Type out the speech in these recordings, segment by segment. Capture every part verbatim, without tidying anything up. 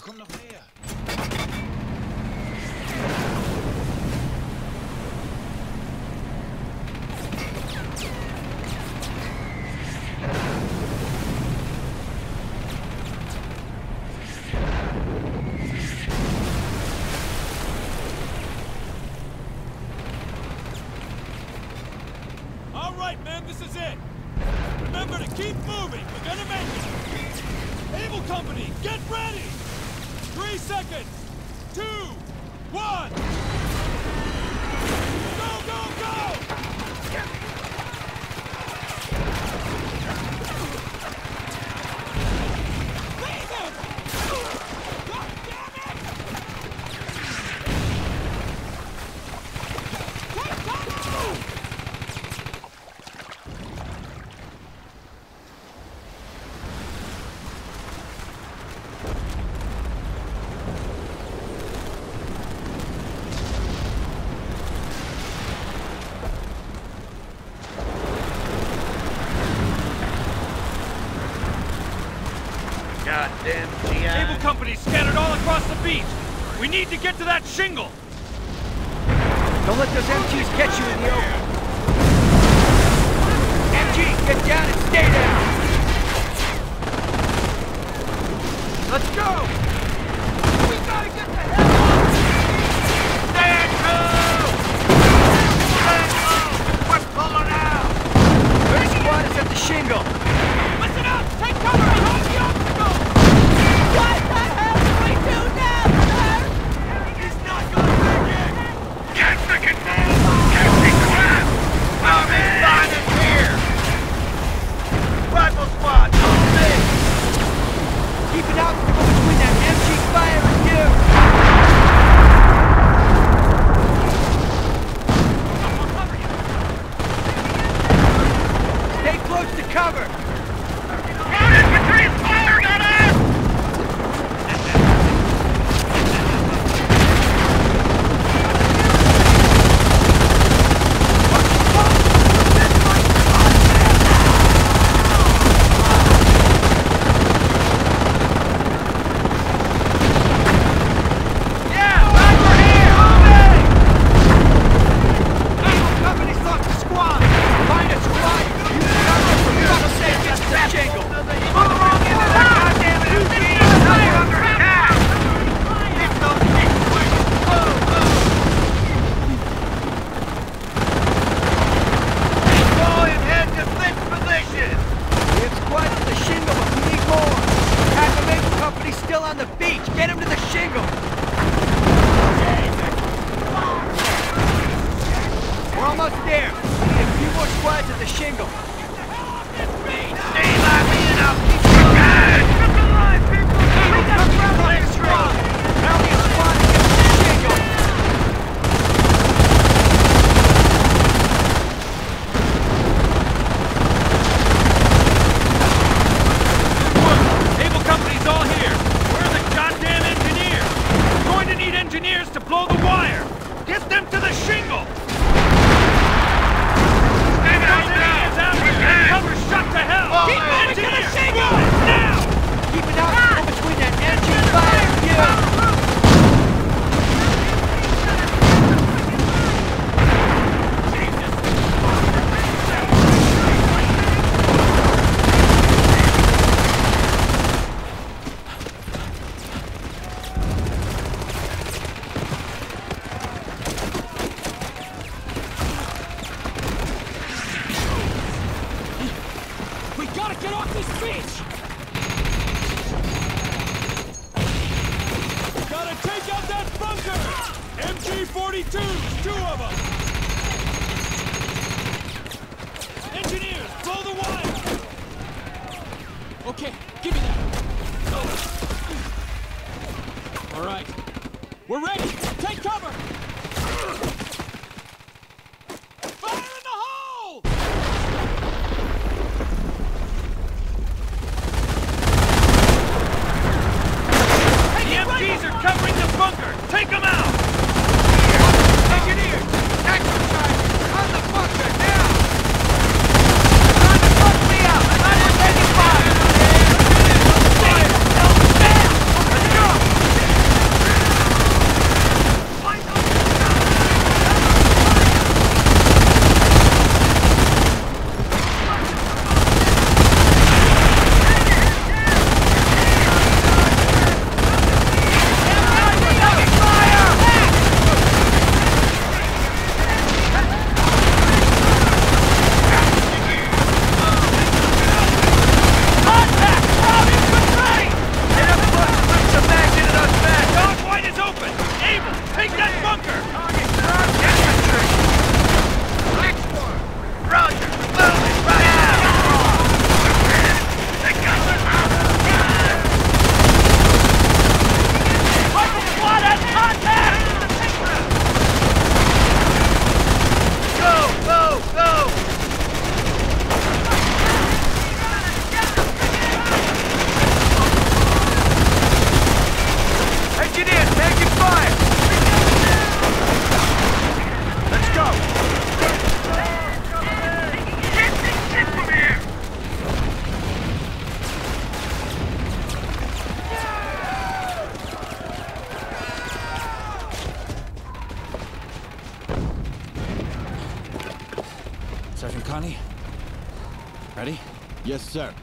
Komm noch näher. All right, man, this is it. Remember to keep moving. We're gonna make it. Able Company, get ready. Three seconds. Two, one. Go, go, go! Leave him! God damn it! Take cover! Goddamn G I. Able Company scattered all across the beach. We need to get to that shingle. Don't let those M Gs get you in the open. M G, get down and stay down. Let's go. We gotta get the hell out. Stand low! Stand low! We're pulling out! Third squad is at the shingle. Listen up! Take cover behind the obstacle! What the hell do we do now, sir? He's not gonna make it! Get freaking move! Captain crap! Our main line is here! Rifle squad, don't miss! Keep an obstacle between that M G fire and you. Stay close to cover. Ground infantry is firing on us! Yeah, right over here! Moving! Able Company's lost the squad. Find a squad. You cover from fuck's sake into the shingle. Move along into that goddamn M G! Now you're under attack! Get those things quick! Move, move! Deploy and head to flinch position! We have squads at the shingle, but we need more. Half of Able Company's still on the beach. Get him to the shingle. We're almost there. We need a few more squads at the shingle. Stay by me and I'll keep you alive! Keep alive, people! Able Company, let's roll! Now we have squad against the shingle. Able Company's all here. Where are the goddamn engineers? We're going to need engineers to blow the wire. Get them to the shingle. Stay down, Those idiots out here have cover shut to hell. Fall Keep in. moving to the shingle now. Keep an obstacle between that M G fire and you. We gotta get off this beach. Gotta take out that bunker. M G forty-twos, two of them. Engineers, blow the wire. Okay, give me that. All right, we're ready. Take cover. Fire in the hole! The M Gs are covering the bunker! Take them out! Engineers, exercise on the bunker now. Trying to fuck me up! I'm not taking fire! Let's go! Connie? Ready? Yes, sir.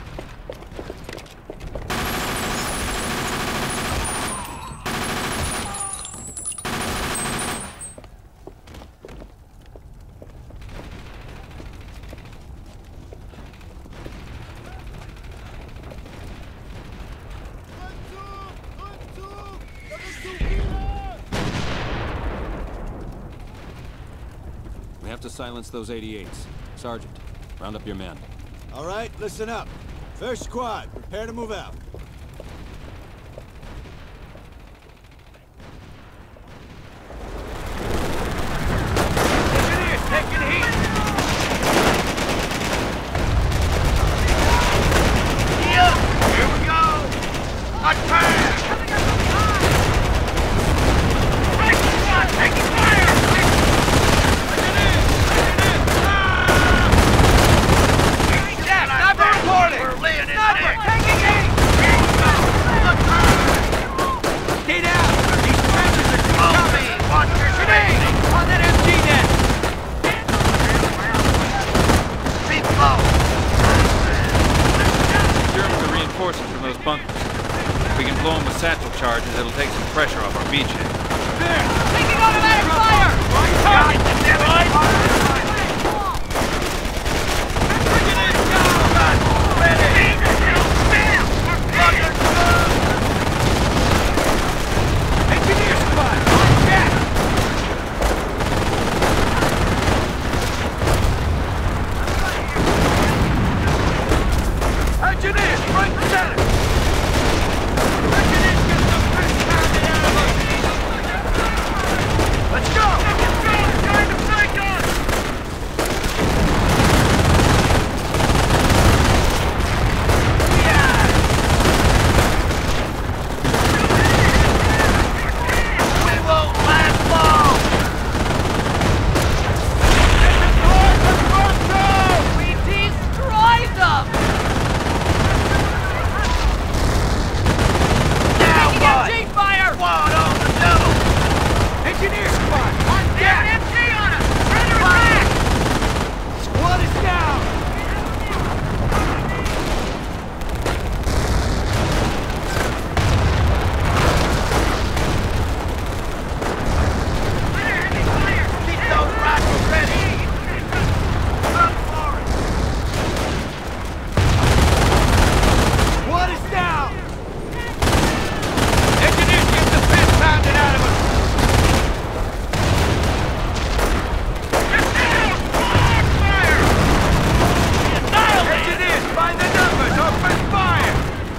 We have to silence those eighty-eights. Sergeant, round up your men. All right, listen up. First squad, prepare to move out. Engineers taking heat! Yeah, here we go! Attack! Right squad, taking fire! We're laying it Sniper, there. taking aim! Stay down! These trenches are too coming! Watch your Grenade! speed! On that M G net! Be low! Germans are reinforcing from those bunkers. If we can blow them with satchel charges, it'll take some pressure off our beachhead. There! Taking automatic fire! Target destroyed! Engineer squad, on deck! Engineers, front and center! Engineers, get the fish pounded out of us! Let's go! Let's go! Time to flank us! We won't last long! We destroyed them! Now Taking what? M G fire! Squad on the double! Engineer squad, on deck! M G on us! Under attack! Squad is down! Keep those rifles ready! Run for it! Squad is down! Engineers, get the fish pounded out of us! Get down! Fire! Fire! Engineers, find the numbers! Open fire!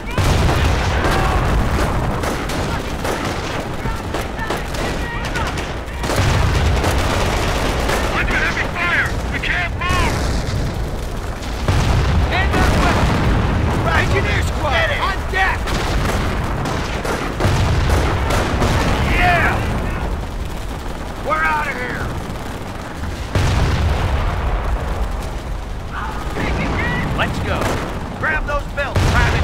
Under heavy fire! We can't move! Hand up weapons! Engineer squad, Get it. on deck! Yeah! We're out of here! Let's go! Grab those belts, Private!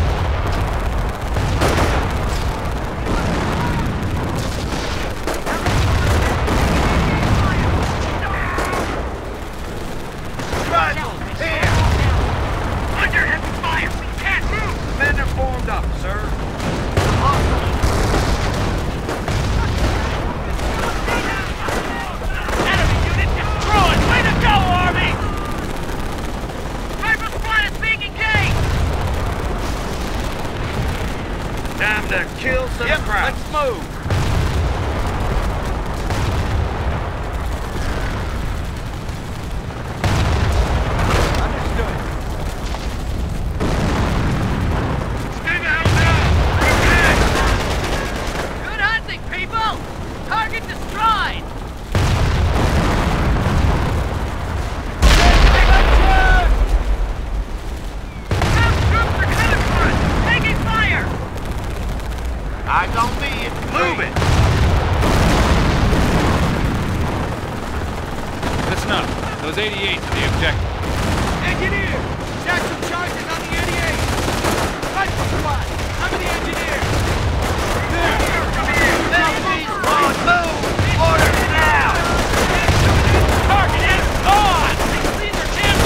Rifles, here! Under heavy fire! We can't move! Men are formed up, sir. Enemy unit destroyed! Way to go, Army! Sniper squad is being engaged! Time to kill some Yep, crowds. let's move! Understood. Stay the hell down! Okay! Good hunting, people! Target destroyed! Ground troops are coming for us! Taking fire! Eyes on me and move it! Listen up. Those eighty-eights are the objective. Engineer! Satchel charges on the eighty-eight! Rifle squad! Cover the engineer! There! Let's squad move! Orders now! Target is gone! These are damn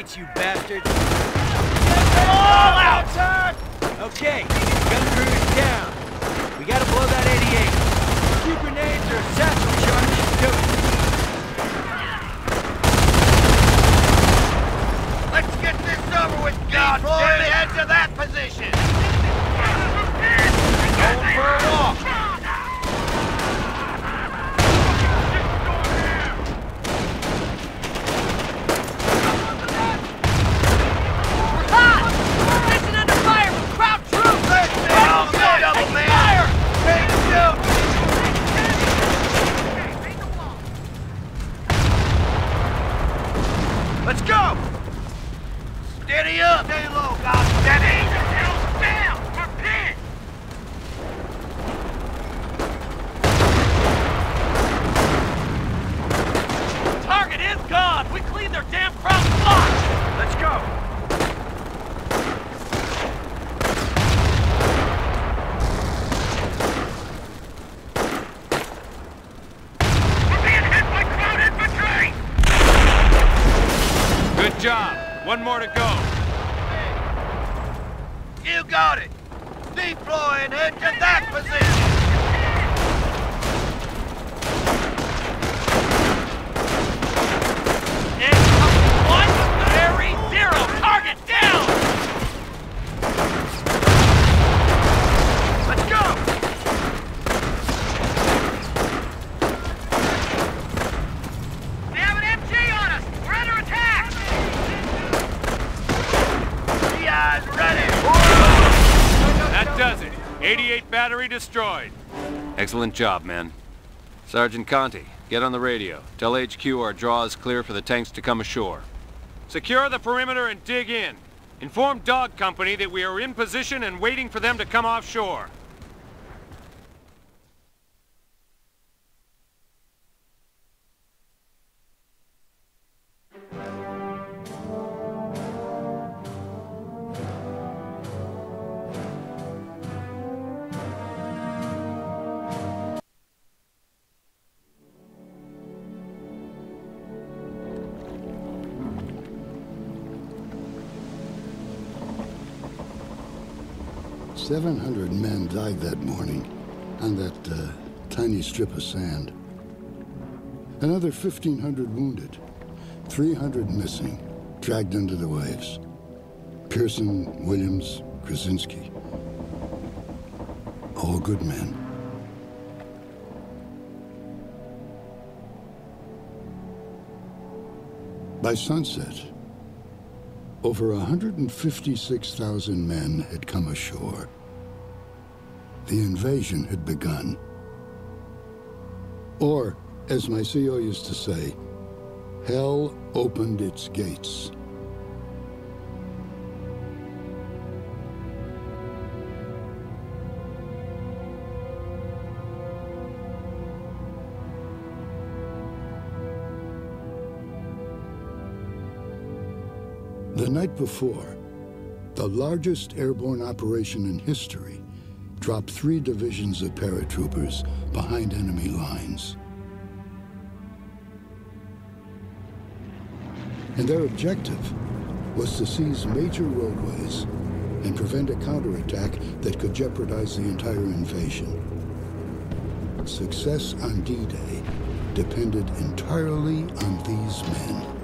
eighty-eights, you bastards! All out! Okay, gun crew is down. We gotta blow that eighty-eight. Two grenades or a satchel charge should do it. Let's get this over with, God damn it! Head to that position! Going for a walk! We're hot! We're facing under fire from crowd troops! Let's down, double man! Fire! Take shoot! Let's go! Steady up! Stay low, God! Steady! Down! We're pinned! Target is gone! We cleaned their damn crowd block! Let's go! We're being hit by crowd infantry! Good job. One more to go. You got it! Deploy and head to that position! Incoming one, very zero, target down! Let's go! We have an M G on us! We're under attack! G I's ready! That does it. eighty-eight battery destroyed. Excellent job, men. Sergeant Conti, get on the radio. Tell H Q our draw is clear for the tanks to come ashore. Secure the perimeter and dig in. Inform Dog Company that we are in position and waiting for them to come offshore. Seven hundred men died that morning on that uh, tiny strip of sand. Another fifteen hundred wounded, three hundred missing, dragged under the waves. Pearson, Williams, Krasinski. All good men. By sunset, over one hundred fifty-six thousand men had come ashore. The invasion had begun. Or, as my C O used to say, hell opened its gates. The night before, the largest airborne operation in history dropped three divisions of paratroopers behind enemy lines. And their objective was to seize major roadways and prevent a counterattack that could jeopardize the entire invasion. Success on D-Day depended entirely on these men.